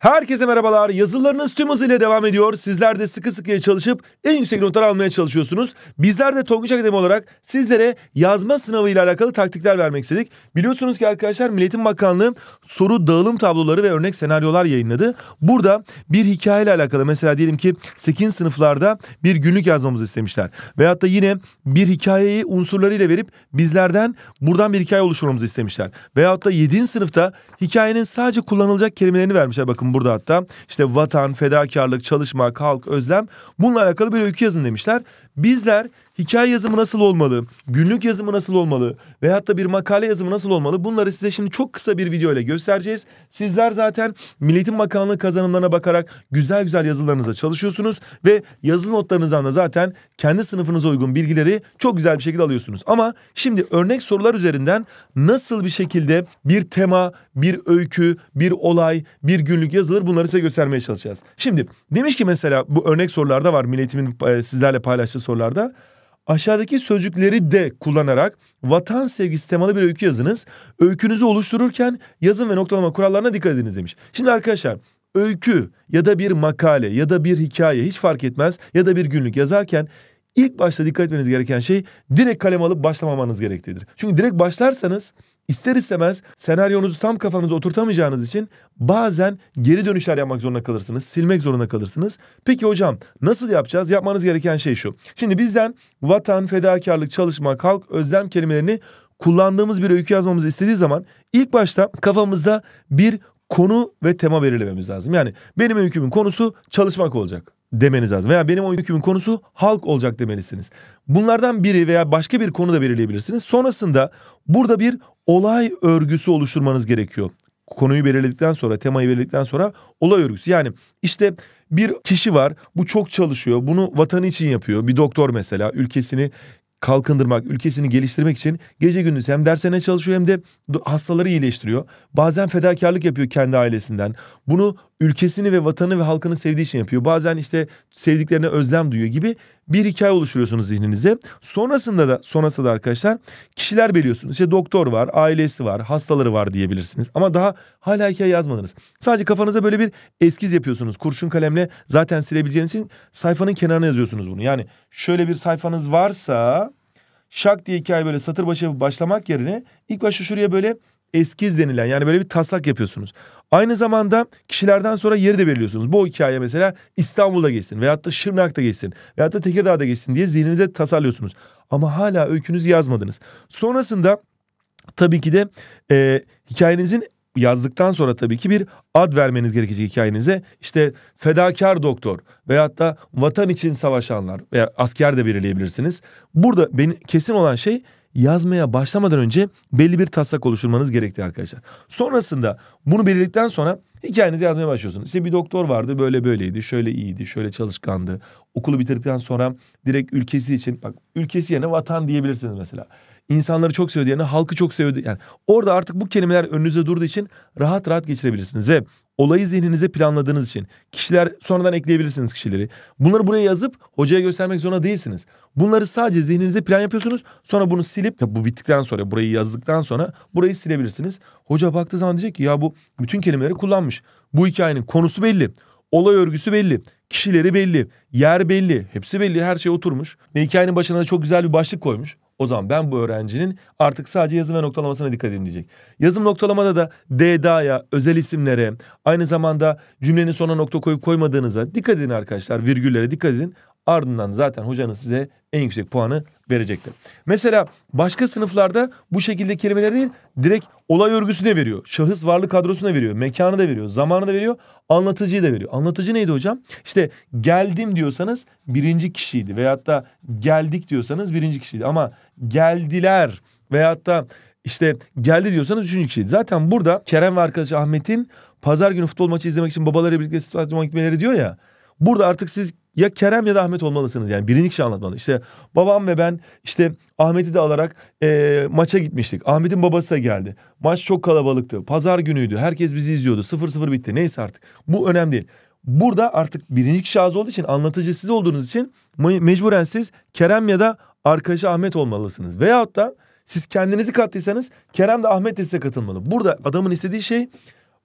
Herkese merhabalar. Yazılarınız tüm hızıyla devam ediyor. Sizler de sıkı sıkıya çalışıp en yüksek notlar almaya çalışıyorsunuz. Bizler de Tonguç Akademi olarak sizlere yazma sınavı ile alakalı taktikler vermek istedik. Biliyorsunuz ki arkadaşlar Milli Eğitim Bakanlığı soru dağılım tabloları ve örnek senaryolar yayınladı. Burada bir hikaye ile alakalı mesela diyelim ki 8. sınıflarda bir günlük yazmamızı istemişler. Veyahut da yine bir hikayeyi unsurlarıyla verip bizlerden buradan bir hikaye oluşturmamızı istemişler. Veyahut da 7. sınıfta hikayenin sadece kullanılacak kelimelerini vermişler. Bakın burada hatta işte vatan, fedakarlık, çalışmak, halk, özlem, bununla alakalı bir öykü yazın demişler. Bizler hikaye yazımı nasıl olmalı, günlük yazımı nasıl olmalı veyahut da bir makale yazımı nasıl olmalı, bunları size şimdi çok kısa bir video ile göstereceğiz. Sizler zaten Milli Eğitim Bakanlığı kazanımlarına bakarak güzel güzel yazılarınıza çalışıyorsunuz ve yazılı notlarınızdan da zaten kendi sınıfınıza uygun bilgileri çok güzel bir şekilde alıyorsunuz. Ama şimdi örnek sorular üzerinden nasıl bir şekilde bir tema, bir öykü, bir olay, bir günlük yazılır, bunları size göstermeye çalışacağız. Şimdi demiş ki mesela bu örnek sorularda var, Milli Eğitim'in sizlerle paylaştığı sorularda. Aşağıdaki sözcükleri de kullanarak vatan sevgisi temalı bir öykü yazınız. Öykünüzü oluştururken yazım ve noktalama kurallarına dikkat ediniz demiş. Şimdi arkadaşlar öykü ya da bir makale ya da bir hikaye hiç fark etmez ya da bir günlük yazarken ilk başta dikkat etmeniz gereken şey direkt kalem alıp başlamamanız gereklidir. Çünkü direkt başlarsanız ister istemez senaryonuzu tam kafanıza oturtamayacağınız için bazen geri dönüşler yapmak zorunda kalırsınız, silmek zorunda kalırsınız. Peki hocam nasıl yapacağız? Yapmanız gereken şey şu. Şimdi bizden vatan, fedakarlık, çalışmak, halk, özlem kelimelerini kullandığımız bir öykü yazmamızı istediği zaman ilk başta kafamızda bir konu ve tema belirlememiz lazım. Yani benim öykümün konusu çalışmak olacak demeniz lazım. Veya benim öykümün konusu halk olacak demelisiniz. Bunlardan biri veya başka bir konu da belirleyebilirsiniz. Sonrasında burada bir olay örgüsü oluşturmanız gerekiyor. Konuyu belirledikten sonra, temayı belirledikten sonra olay örgüsü. Yani işte bir kişi var, bu çok çalışıyor, bunu vatanı için yapıyor. Bir doktor mesela ülkesini kalkındırmak, ülkesini geliştirmek için gece gündüz hem derslerine çalışıyor hem de hastaları iyileştiriyor. Bazen fedakarlık yapıyor kendi ailesinden. Bunu ülkesini ve vatanı ve halkını sevdiği için yapıyor. Bazen işte sevdiklerine özlem duyuyor gibi bir hikaye oluşturuyorsunuz zihninize. Sonrasında da arkadaşlar kişiler belirliyorsunuz. İşte doktor var, ailesi var, hastaları var diyebilirsiniz. Ama daha hala hikaye yazmadınız. Sadece kafanıza böyle bir eskiz yapıyorsunuz. Kurşun kalemle zaten silebileceğiniz için sayfanın kenarına yazıyorsunuz bunu. Yani şöyle bir sayfanız varsa şak diye hikaye böyle satır başı başlamak yerine ilk başta şuraya böyle eskiz denilen, yani böyle bir taslak yapıyorsunuz. Aynı zamanda kişilerden sonra yeri de belirliyorsunuz. Bu hikaye mesela İstanbul'da geçsin veyahut da Şırnak'ta geçsin veyahut da Tekirdağ'da geçsin diye zihninizde tasarlıyorsunuz. Ama hala öykünüzü yazmadınız. Sonrasında tabii ki de hikayenizin yazdıktan sonra tabii ki bir ad vermeniz gerekecek hikayenize. İşte fedakar doktor veyahut da vatan için savaşanlar veya asker de belirleyebilirsiniz. Burada kesin olan şey, yazmaya başlamadan önce belli bir taslak oluşturmanız gerektiği arkadaşlar. Sonrasında bunu belirledikten sonra hikayenizi yazmaya başlıyorsunuz. İşte bir doktor vardı, böyle böyleydi, şöyle iyiydi, şöyle çalışkandı. Okulu bitirdikten sonra direkt ülkesi için, bak ülkesi yerine vatan diyebilirsiniz mesela. İnsanları çok seviyordu yerine halkı çok seviyordu. Yani orada artık bu kelimeler önünüze durduğu için rahat rahat geçirebilirsiniz ve olayı zihninize planladığınız için kişiler sonradan ekleyebilirsiniz kişileri. Bunları buraya yazıp hocaya göstermek zorunda değilsiniz. Bunları sadece zihninize plan yapıyorsunuz. Sonra bunu silip, tabi bu bittikten sonra, burayı yazdıktan sonra burayı silebilirsiniz. Hoca baktığı zaman diyecek ki ya bu bütün kelimeleri kullanmış. Bu hikayenin konusu belli. Olay örgüsü belli. Kişileri belli. Yer belli. Hepsi belli. Her şey oturmuş. Ve hikayenin başına da çok güzel bir başlık koymuş. O zaman ben bu öğrencinin artık sadece yazım ve noktalamasına dikkat edin diyecek. Yazım noktalamada da D'ya, özel isimlere, aynı zamanda cümlenin sonuna nokta koyup koymadığınıza dikkat edin arkadaşlar. Virgüllere dikkat edin. Ardından zaten hocanız size en yüksek puanı verecektir. Mesela başka sınıflarda bu şekilde kelimeler değil, direkt olay örgüsüne veriyor. Şahıs varlık kadrosuna veriyor. Mekanı da veriyor. Zamanı da veriyor. Anlatıcıyı da veriyor. Anlatıcı neydi hocam? İşte geldim diyorsanız birinci kişiydi. Veyahut da geldik diyorsanız birinci kişiydi. Ama geldiler veyahut da işte geldi diyorsanız üçüncü kişiydi. Zaten burada Kerem ve arkadaşı Ahmet'in pazar günü futbol maçı izlemek için babalarıyla birlikte stadyuma gitmeleri diyor ya. Burada artık siz ya Kerem ya da Ahmet olmalısınız, yani birinci kişi anlatmalı. İşte babam ve ben işte Ahmet'i de alarak maça gitmiştik. Ahmet'in babası da geldi. Maç çok kalabalıktı. Pazar günüydü. Herkes bizi izliyordu. 0-0 bitti. Neyse artık. Bu önemli değil. Burada artık birinci kişi ağzı olduğu için, anlatıcı siz olduğunuz için mecburen siz Kerem ya da arkadaşı Ahmet olmalısınız. Veyahut da siz kendinizi kattıysanız Kerem de Ahmet de size katılmalı. Burada adamın istediği şey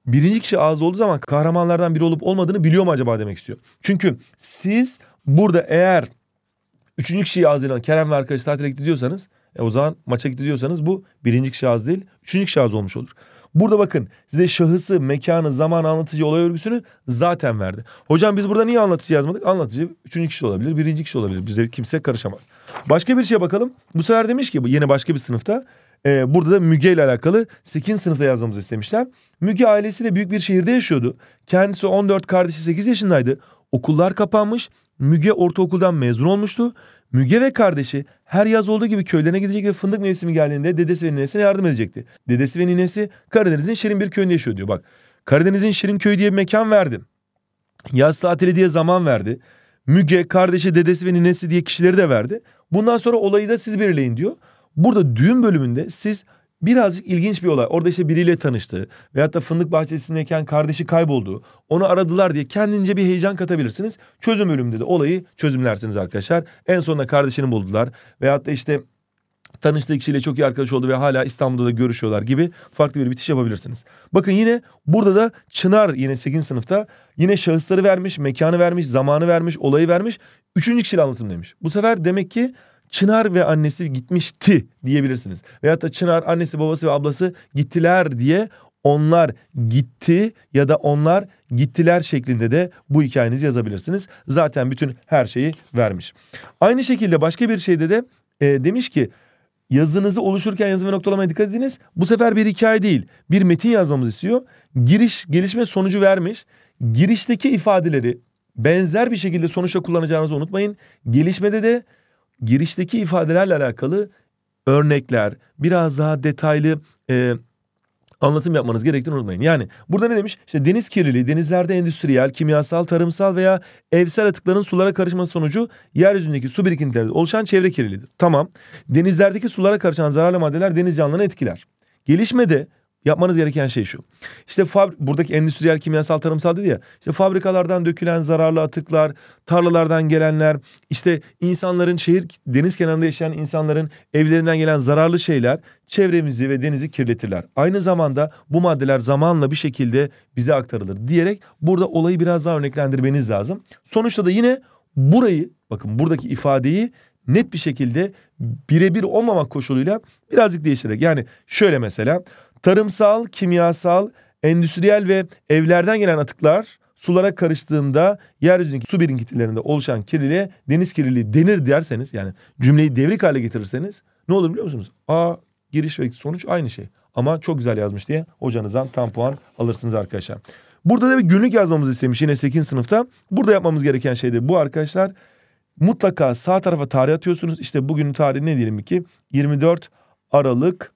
birinci kişi ağız olduğu zaman kahramanlardan biri olup olmadığını biliyor mu acaba demek istiyor. Çünkü siz burada eğer üçüncü kişiyi ağzıyla Kerem ve arkadaşı tatile gitti diyorsanız o zaman maça gitti diyorsanız bu birinci kişi ağız değil, üçüncü kişi ağız olmuş olur. Burada bakın size şahısı, mekanı, zamanı, anlatıcı, olay örgüsünü zaten verdi. Hocam biz burada niye anlatıcı yazmadık? Anlatıcı üçüncü kişi olabilir, birinci kişi olabilir. Bize kimse karışamaz. Başka bir şeye bakalım. Bu sefer demiş ki yine başka bir sınıfta. Burada da Müge ile alakalı 8. sınıfta yazmamızı istemişler. Müge ailesiyle büyük bir şehirde yaşıyordu. Kendisi 14, kardeşi 8 yaşındaydı. Okullar kapanmış. Müge ortaokuldan mezun olmuştu. Müge ve kardeşi her yaz olduğu gibi köylerine gidecek ve fındık mevsimi geldiğinde dedesi ve ninesine yardım edecekti. Dedesi ve ninesi Karadeniz'in Şirin bir köyünde yaşıyor diyor. Bak, Karadeniz'in Şirin köyü diye bir mekan verdi. Yaz tatili diye zaman verdi. Müge, kardeşi, dedesi ve ninesi diye kişileri de verdi. Bundan sonra olayı da siz belirleyin diyor. Burada düğün bölümünde siz birazcık ilginç bir olay. Orada işte biriyle tanıştı veyahut da fındık bahçesindeyken kardeşi kayboldu. Onu aradılar diye kendince bir heyecan katabilirsiniz. Çözüm bölümünde de olayı çözümlersiniz arkadaşlar. En sonunda kardeşini buldular veyahut da işte tanıştığı kişiyle çok iyi arkadaş oldu ve hala İstanbul'da da görüşüyorlar gibi farklı bir bitiş yapabilirsiniz. Bakın yine burada da Çınar yine 8. sınıfta yine şahısları vermiş, mekanı vermiş, zamanı vermiş, olayı vermiş. Üçüncü kişiyle anlatım demiş. Bu sefer demek ki Çınar ve annesi gitmişti diyebilirsiniz. Veyahut da Çınar, annesi, babası ve ablası gittiler diye onlar gitti ya da onlar gittiler şeklinde de bu hikayenizi yazabilirsiniz. Zaten bütün her şeyi vermiş. Aynı şekilde başka bir şeyde de demiş ki yazınızı oluştururken yazım ve noktalamaya dikkat ediniz. Bu sefer bir hikaye değil, bir metin yazmamızı istiyor. Giriş, gelişme, sonucu vermiş. Girişteki ifadeleri benzer bir şekilde sonuçta kullanacağınızı unutmayın. Gelişmede de girişteki ifadelerle alakalı örnekler, biraz daha detaylı anlatım yapmanız gerektiğini unutmayın. Yani burada ne demiş? İşte deniz kirliliği, denizlerde endüstriyel, kimyasal, tarımsal veya evsel atıkların sulara karışması sonucu yeryüzündeki su birikintilerinde oluşan çevre kirliliğidir. Tamam. Denizlerdeki sulara karışan zararlı maddeler deniz canlılarını etkiler. Gelişmede yapmanız gereken şey şu. İşte buradaki endüstriyel, kimyasal, tarımsal dedi ya. İşte fabrikalardan dökülen zararlı atıklar, tarlalardan gelenler, işte insanların deniz kenarında yaşayan insanların evlerinden gelen zararlı şeyler çevremizi ve denizi kirletirler. Aynı zamanda bu maddeler zamanla bir şekilde bize aktarılır diyerek burada olayı biraz daha örneklendirmeniz lazım. Sonuçta da yine burayı, bakın buradaki ifadeyi net bir şekilde birebir olmamak koşuluyla birazcık değiştirerek. Yani şöyle mesela tarımsal, kimyasal, endüstriyel ve evlerden gelen atıklar sulara karıştığında yeryüzündeki su birikintilerinde oluşan kirliliğe deniz kirliliği denir derseniz, yani cümleyi devrik hale getirirseniz ne olur biliyor musunuz? Giriş ve sonuç aynı şey. Ama çok güzel yazmış diye hocanızdan tam puan alırsınız arkadaşlar. Burada da bir günlük yazmamızı istemiş yine 8. sınıfta. Burada yapmamız gereken şey de bu arkadaşlar. Mutlaka sağ tarafa tarih atıyorsunuz. İşte bugünün tarihi ne diyelim ki? 24 Aralık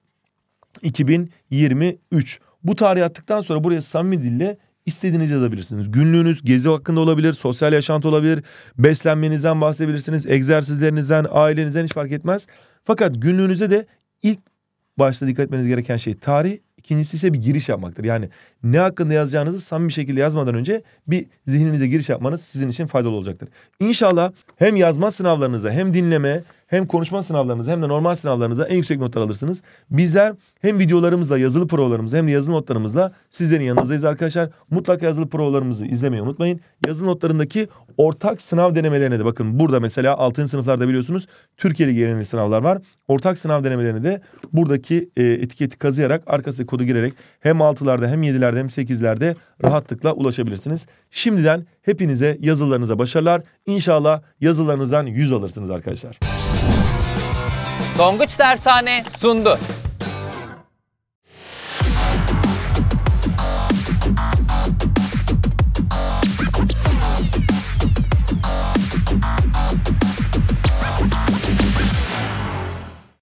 2023. Bu tarihi attıktan sonra buraya samimi dille istediğinizi yazabilirsiniz. Günlüğünüz gezi hakkında olabilir, sosyal yaşantı olabilir, beslenmenizden bahsedebilirsiniz, egzersizlerinizden, ailenizden hiç fark etmez. Fakat günlüğünüze de ilk başta dikkat etmeniz gereken şey tarih, ikincisi ise bir giriş yapmaktır. Yani ne hakkında yazacağınızı samimi bir şekilde yazmadan önce bir zihninize giriş yapmanız sizin için faydalı olacaktır. İnşallah hem yazma sınavlarınıza hem dinleme hem konuşma sınavlarınıza hem de normal sınavlarınıza en yüksek notlar alırsınız. Bizler hem videolarımızla, yazılı provalarımızla hem de yazılı notlarımızla sizlerin yanınızdayız arkadaşlar. Mutlaka yazılı provalarımızı izlemeyi unutmayın. Yazılı notlarındaki ortak sınav denemelerine de bakın. Burada mesela 6. sınıflarda biliyorsunuz Türkiye'li genel sınavlar var. Ortak sınav denemelerine de buradaki etiketi kazıyarak arkasına kodu girerek hem 6'larda hem 7'lerde hem 8'lerde rahatlıkla ulaşabilirsiniz. Şimdiden hepinize yazılarınıza başarılar. İnşallah yazılarınızdan 100 alırsınız arkadaşlar. Tonguç Dershane sundu.